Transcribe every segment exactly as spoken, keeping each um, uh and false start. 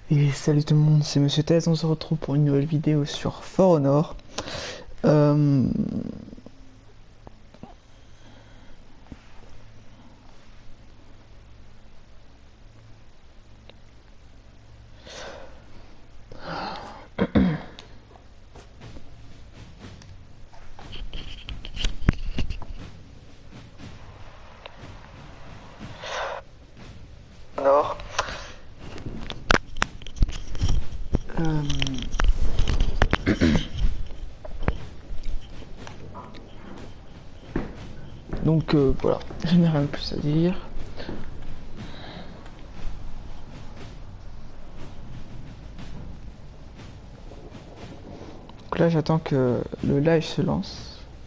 Et salut tout le monde, c'est Monsieur Tez, on se retrouve pour une nouvelle vidéo sur For Honor. Euh... Alors, euh... donc euh, voilà, je n'ai rien de plus à dire. Donc là j'attends que le live se lance.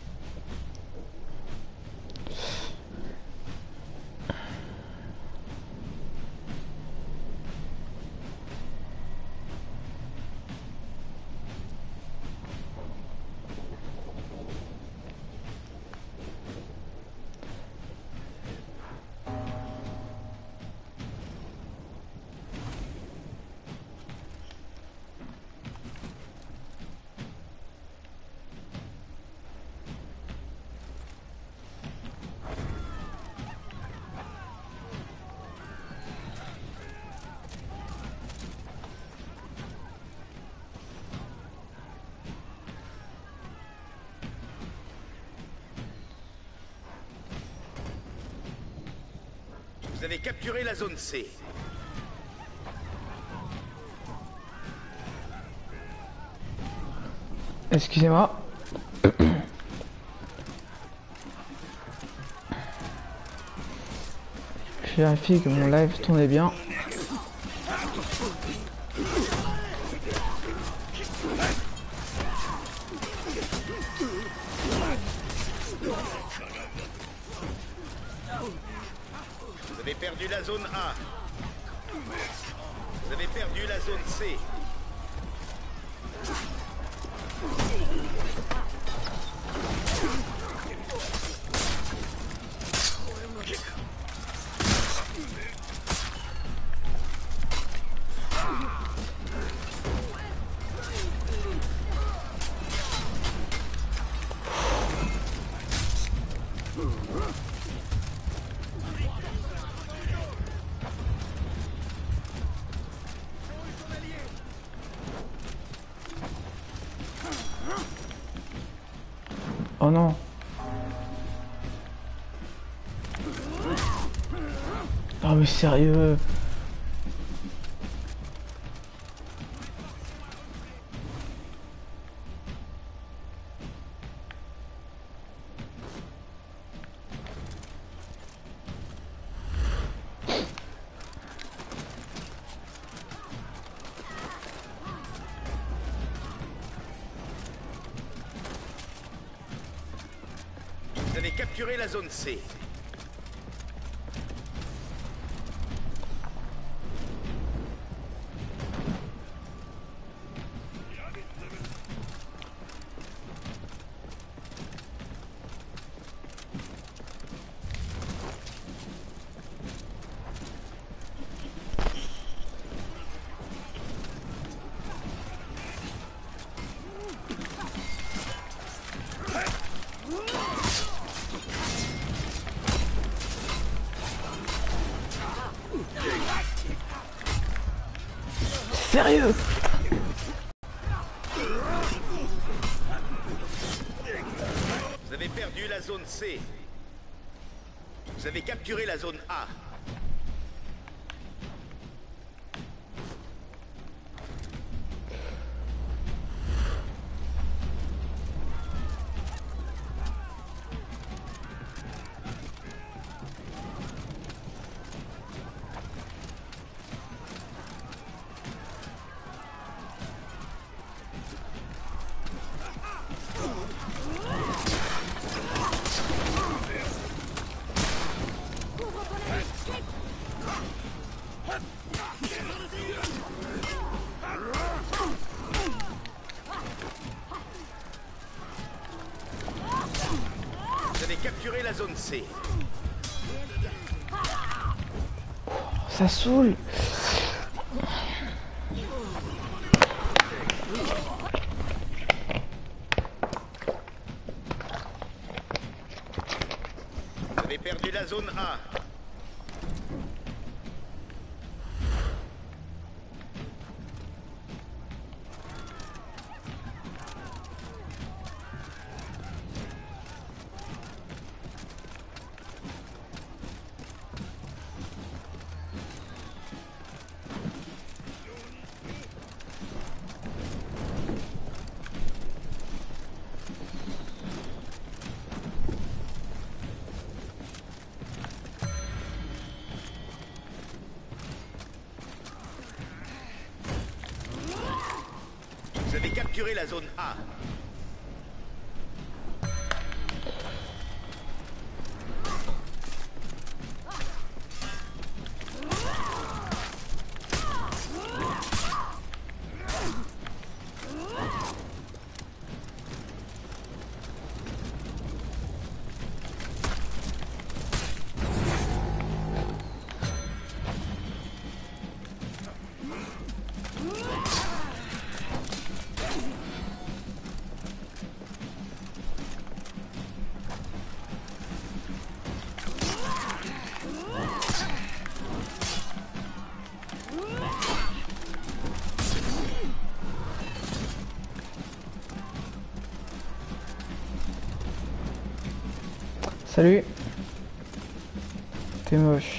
Vous avez capturé la zone C. Excusez-moi. Je vérifie que mon live tournait bien. Vous avez perdu la zone A. Vous avez perdu la zone C. Oh non. Ah mais sérieux. Vous avez capturé la zone C. Sérieux. Vous avez perdu la zone C. Vous avez capturé la zone A. Vous avez capturé la zone C. Ça saoule. la zone A. Vous avez capturé la zone A. Salut. T'es moche.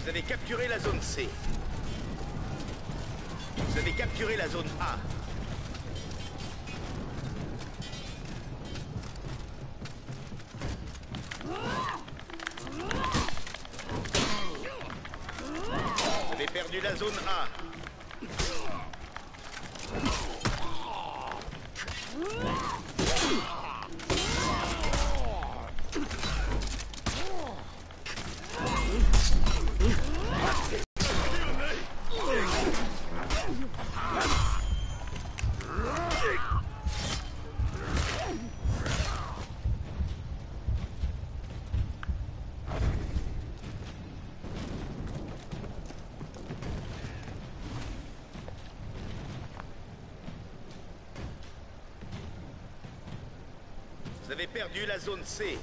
Vous avez capturé la zone C. Vous avez capturé la zone A. Vous avez perdu la zone A. Vous avez perdu la zone C.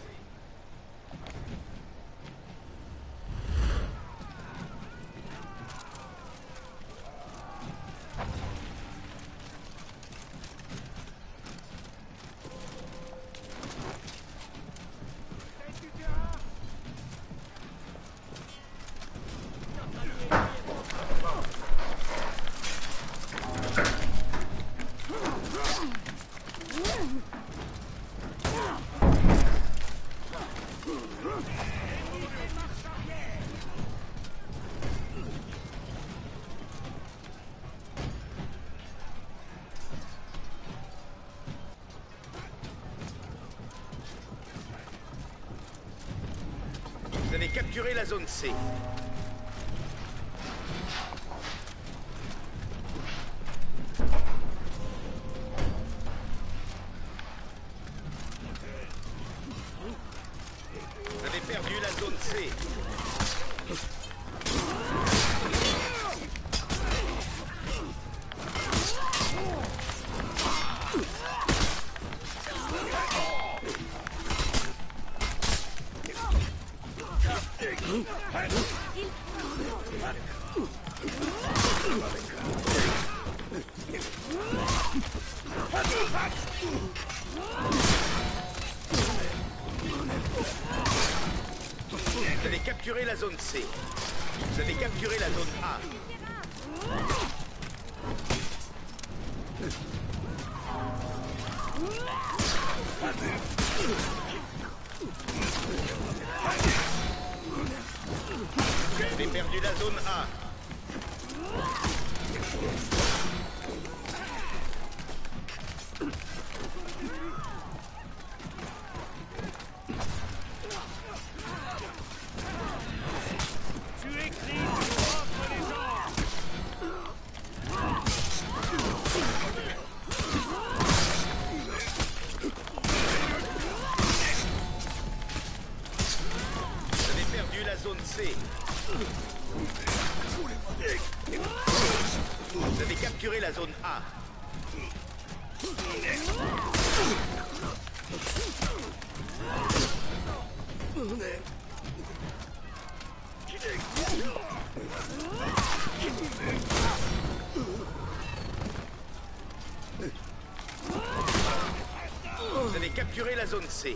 Vous avez capturé la zone C. Vous avez perdu la zone C. Vous avez capturé la zone C. Vous avez capturé la zone A. Vous avez perdu la zone A. Zone C. Vous avez capturé la zone A. Vous avez capturé la zone C.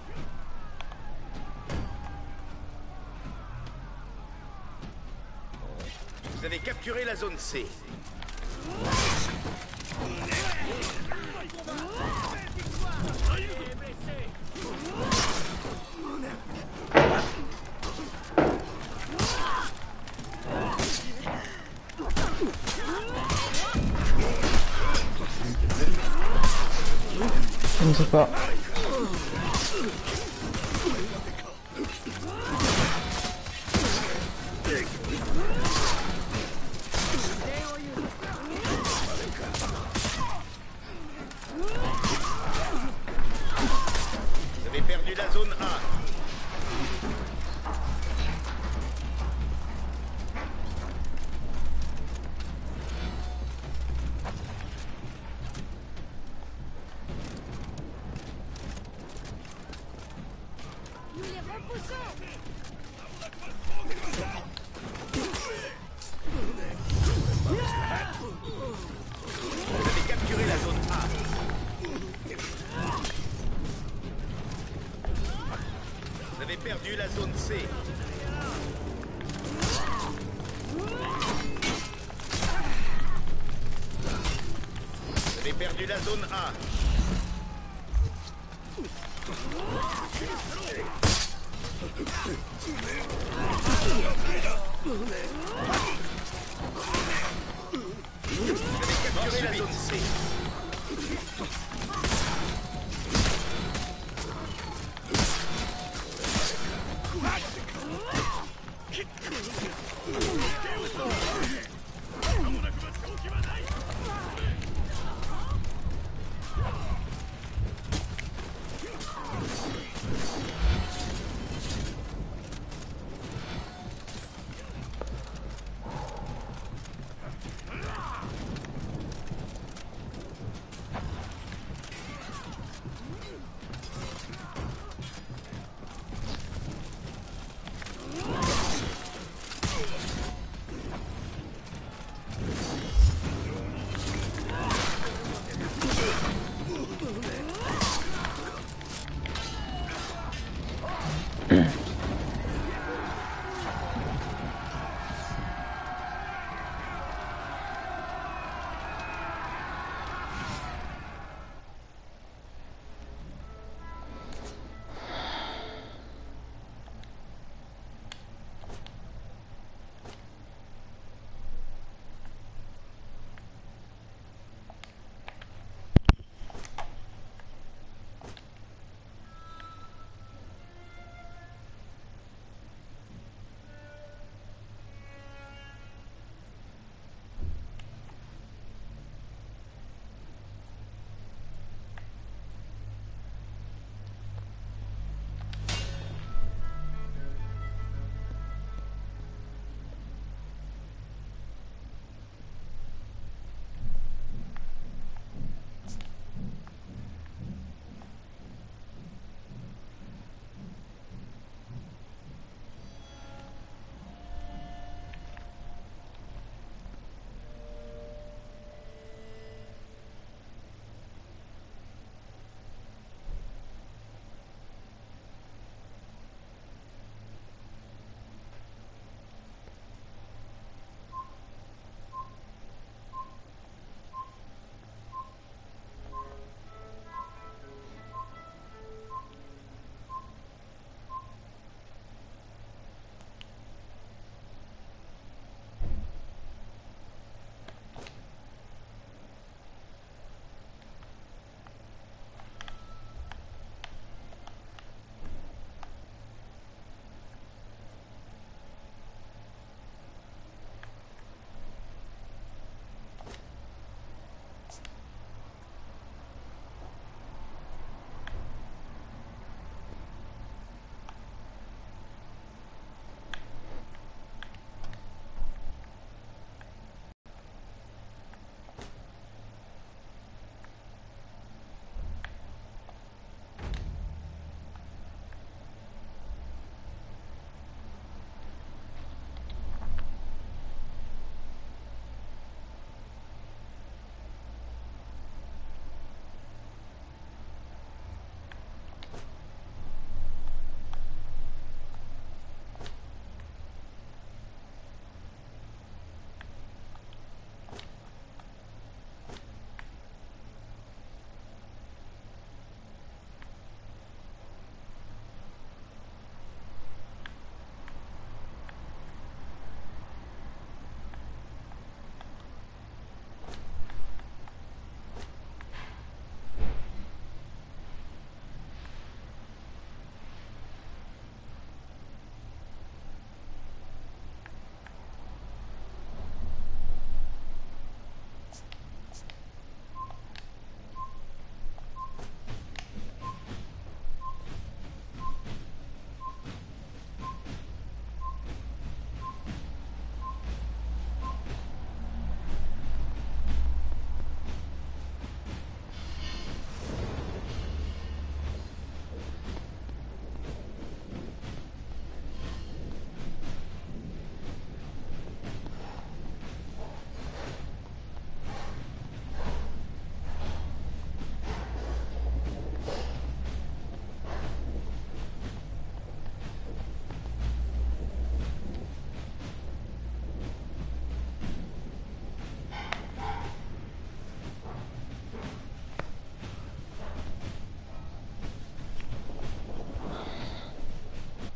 Vous avez capturé la zone C. Je ne sais pas. Vous avez perdu la zone A. perdu la zone A. Vous avez capturé la zone C.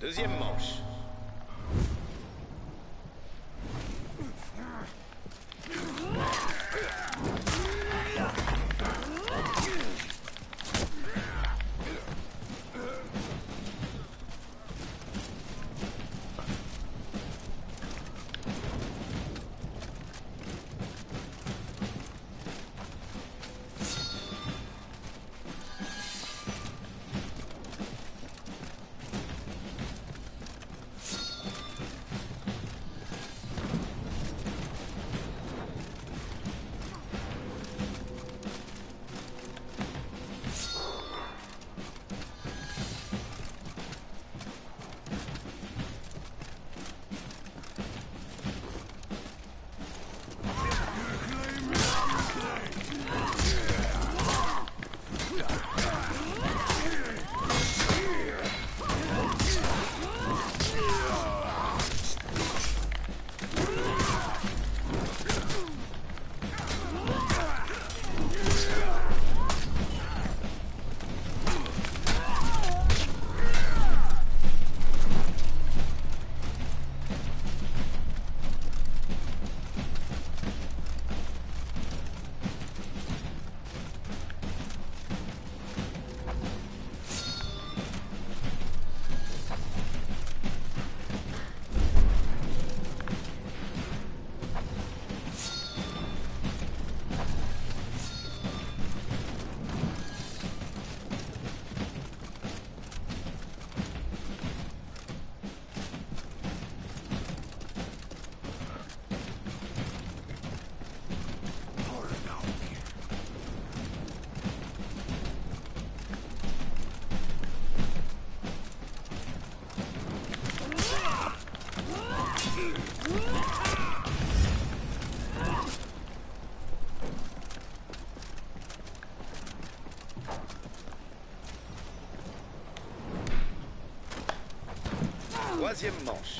Deuxième manche. Troisième manche.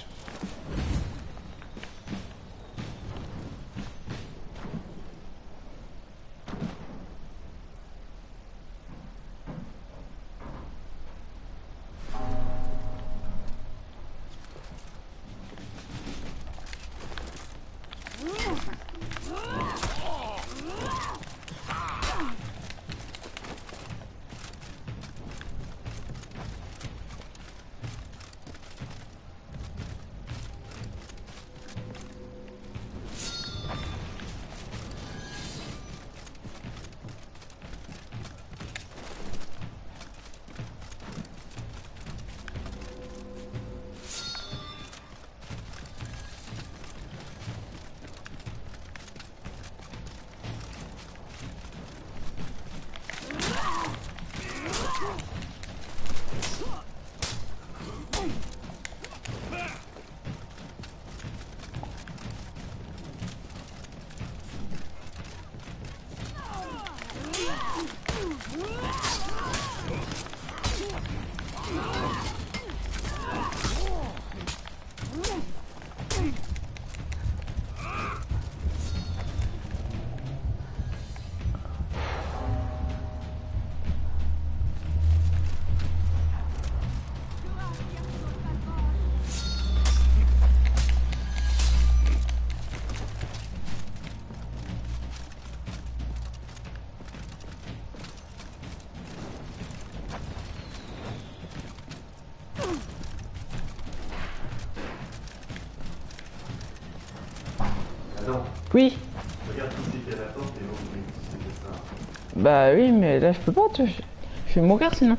Oui. Regarde qui c'est qui est à la porte et on ouvre qui c'est que ça. Bah oui, mais là je peux pas, tu... je vais mourir sinon.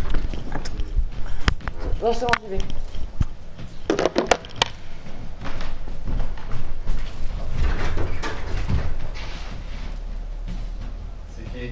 Non, c'est bon, j'y vais. C'est qui?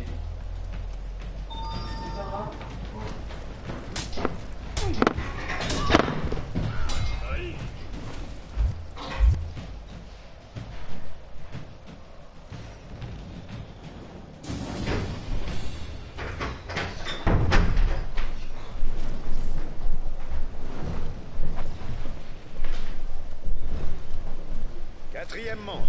Quatrième manche.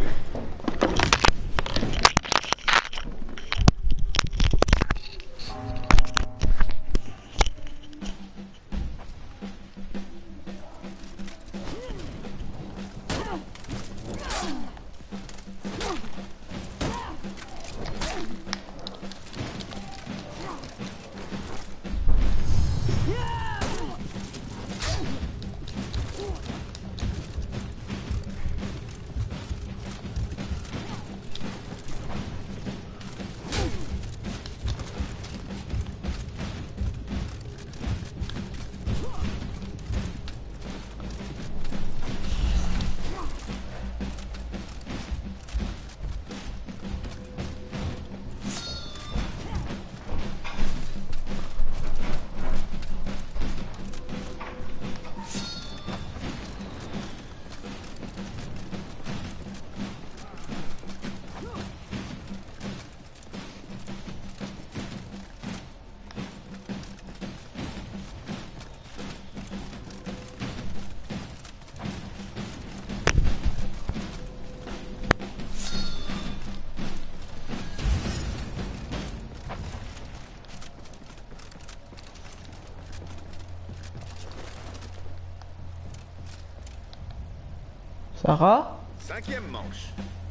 Sarah? Cinquième manche.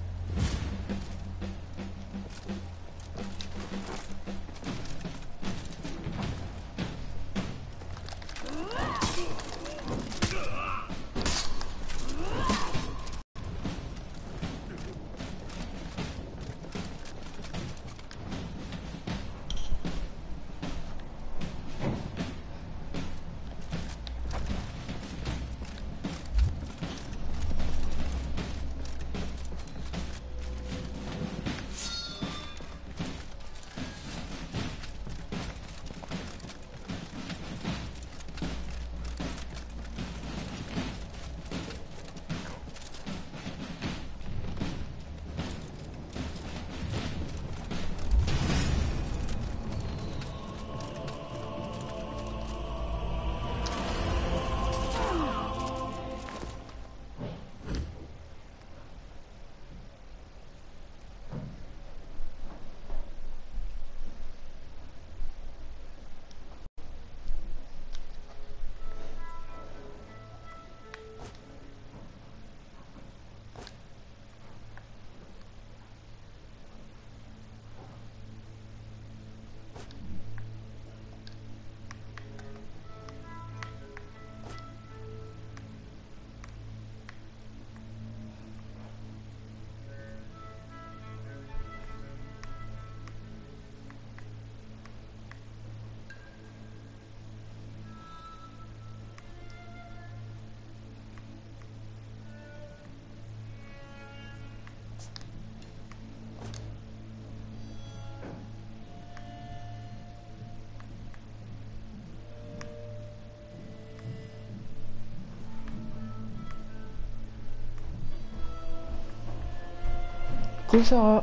Coucou Sarah.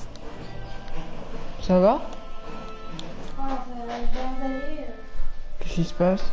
Ça va? Ah, ça va bien aller. euh. Qu'est-ce qui se passe?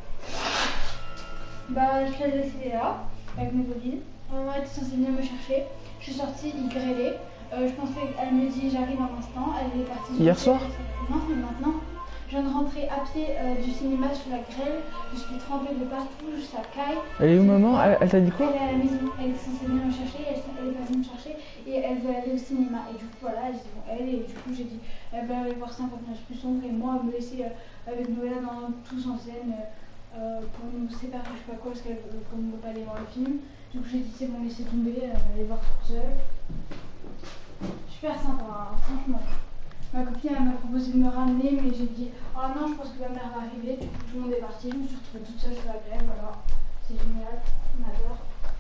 Bah, je l'ai laissé là, avec mes copines. Maman était censée venir me chercher. Je suis sortie, il grêlait. Euh, je pensais qu'elle me dit j'arrive un instant. Elle est partie. Hier soir? Non, mais maintenant. Je viens de rentrer à pied euh, du cinéma sur la grêle. Je suis trempée de partout, ça caille. Elle est où maman? Elle, elle t'a dit quoi? Elle est à la maison. Elle est censée venir me chercher. Elle, elle est pas venue me chercher. Et elle veut aller au cinéma. Et du coup, voilà, je dis bon, elle. Et du coup, j'ai dit elle va aller voir cinquante nuances plus sombres. Et moi, me laisser euh, avec Noëlla dans tous en scène. Euh, Euh, pour nous séparer, je sais pas quoi, parce qu'elle euh, comme on ne veut pas aller voir le film. Du coup, j'ai dit c'est bon, laissez tomber, elle va aller voir toute seule. Super sympa, hein, franchement. Ma copine elle m'a proposé de me ramener, mais j'ai dit oh non, je pense que ma mère va arriver. Du coup, tout le monde est parti, je me suis retrouvée toute seule sur la grève, voilà. C'est génial, on adore.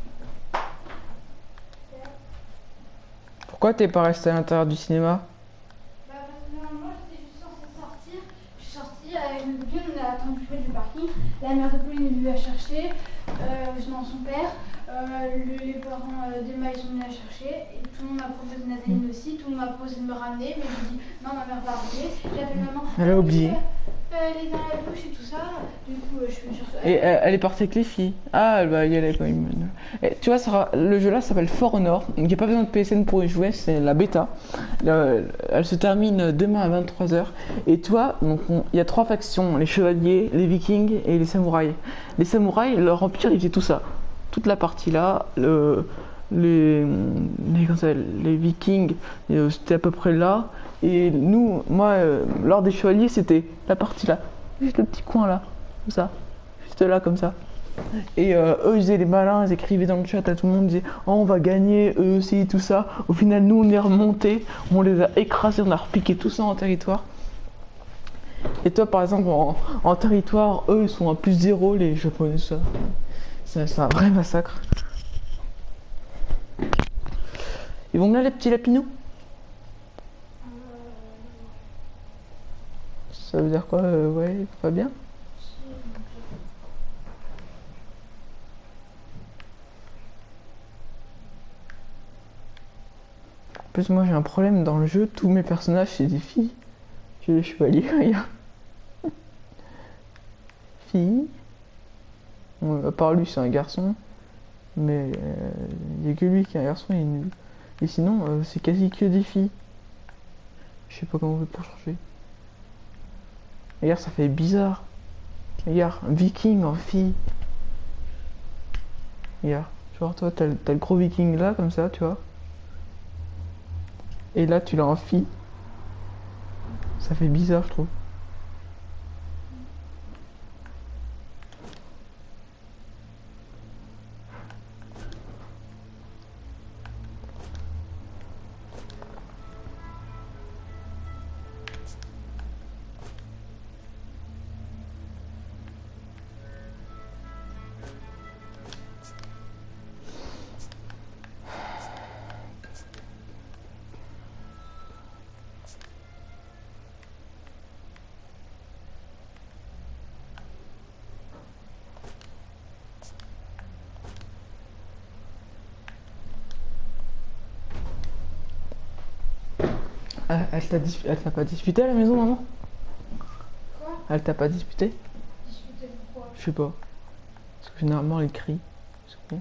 Pourquoi t'es pas resté à l'intérieur du cinéma? Bah, parce que moi j'étais juste censée sortir. Je suis sortie avec mes copines, on a attendu près du parking. La mère de Pauline est venue la chercher, euh, sinon son père. Euh, le- les parents euh, d'Emma ils sont venus la chercher. Et tout le monde m'a proposé, Nathalie aussi, tout le monde m'a proposé de me ramener. Mais j'ai dit non, ma mère va arriver. J'appelle maman. Elle a oublié. Euh, elle est dans la douche et tout ça. Du coup, euh, je suis sur Et elle, elle est partie avec les filles. Ah, elle va y aller quand même. Et tu vois, Sarah, le jeu là s'appelle For Honor. Il n'y a pas besoin de P S N pour y jouer, c'est la bêta. Le- elle se termine demain à vingt-trois heures. Et toi, donc on- il y a trois factions, les chevaliers, les vikings et les samouraïs. Les samouraïs, leur empire, ils faisaient tout ça. Toute la partie là, le, les, les, comment ça s'appelle, les vikings, euh, c'était à peu près là. Et nous, moi, euh, lors des chevaliers, c'était la partie là. Juste le petit coin là, comme ça. Juste là, comme ça. Et euh, eux, ils faisaient les malins, ils écrivaient dans le chat à tout le monde, ils disaient oh, on va gagner, eux aussi, tout ça. Au final, nous, on est remontés, on les a écrasés, on a repiqué tout ça en territoire. Et toi, par exemple, en, en territoire, eux, ils sont à plus zéro, les japonais, ça. C'est c'est un vrai massacre. Ils vont bien, les petits lapinous? Ça veut dire quoi? euh, Ouais, pas bien? En plus, moi j'ai un problème dans le jeu, tous mes personnages c'est des filles. J'ai les chevaliers, regarde. Filles. Bon, à part lui, c'est un garçon. Mais il n'y a que lui qui est un garçon, il est nul. Et sinon, euh, c'est quasi que des filles. Je sais pas comment on fait pour changer. Regarde, ça fait bizarre. Regarde, un viking en fille. Regarde. Genre, toi, t'as le t'as le gros viking là, comme ça, tu vois. Et là, tu l'as en fille. Ça fait bizarre, je trouve. Ah, elle t'a dis- elle t'a pas disputé à la maison, maman? Quoi? Elle t'a pas disputé? Discuter pourquoi? Je sais pas. Parce que généralement, elle crie. C'est con.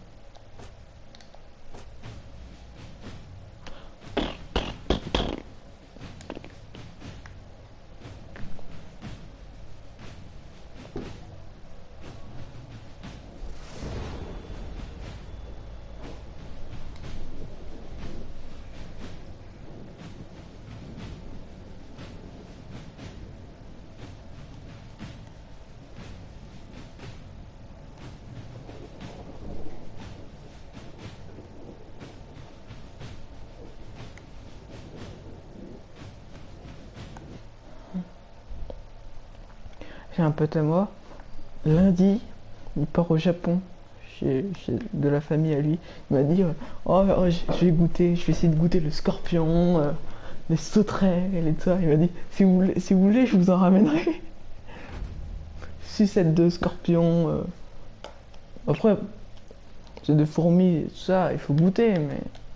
J'ai un pote à moi, lundi, il part au Japon, chez, chez- de la famille à lui. Il m'a dit, euh, oh, oh, je je vais goûter, je vais essayer de goûter le scorpion, euh, les sauterelles et tout ça. Il m'a dit, si vous voulez, si vous voulez, je vous en ramènerai. Sucette de scorpion. euh. Après, c'est des fourmis et tout ça, il faut goûter, mais...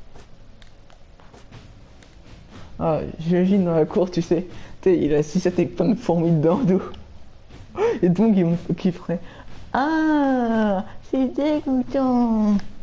Ah, j'imagine dans la cour, tu sais, tu sais, il a sucette avec plein de fourmis dedans, d'eau. Et donc, ils m'ont- qui ferait, ah, c'est dégoûtant.